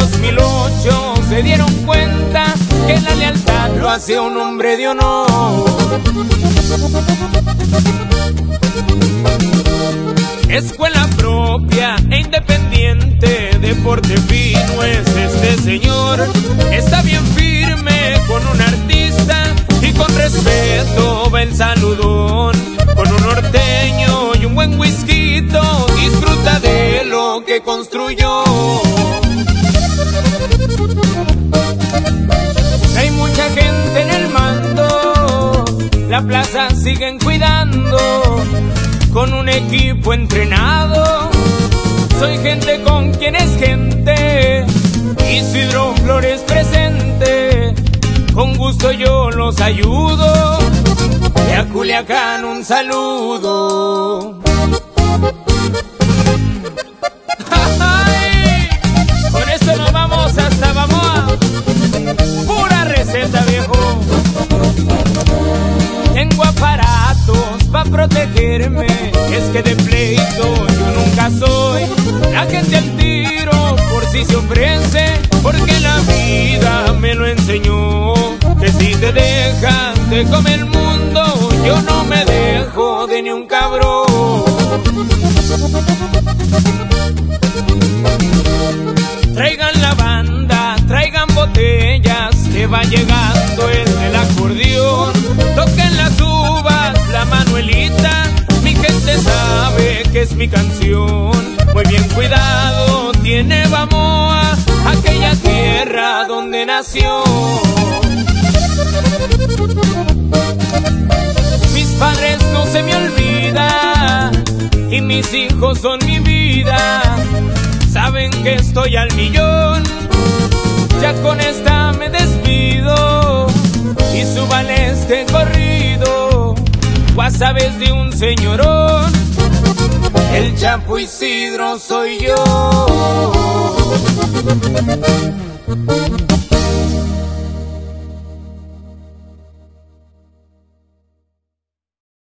2008 se dieron cuenta que la lealtad lo hace un hombre de honor. Escuela propia e independiente, deporte fino es este señor. Está bien firme con un artista y con respeto va el saludón. Con un norteño y un buen whisky disfruta de lo que construyó. Hay mucha gente en el mando, la plaza siguen cuidando. Con un equipo entrenado, soy gente con quien es gente. Isidro Flores presente, con gusto yo los ayudo. Y a Culiacán un saludo. ¡Ay! Con esto nos vamos hasta Bamoa. Pura receta, viejo. Tengo aparatos pa' protegerme, es que de pleito yo nunca soy. La gente al tiro por si se ofrece, porque la vida me lo enseñó. Que si te dejas te come el mundo, yo no me dejo de ni un cabrón. Traigan la banda, traigan botellas, que va llegando el del acordeón. Toquen las uvas, la Manuelita, mi gente sabe que es mi canción. Muy bien cuidado tiene Bamoa, aquella tierra donde nació. Mis padres no se me olvidan y mis hijos son mi vida. Saben que estoy al millón, ya con esta me despido. Y súbale este corrido, guasabes de un señorón. El Chapo Isidro soy yo.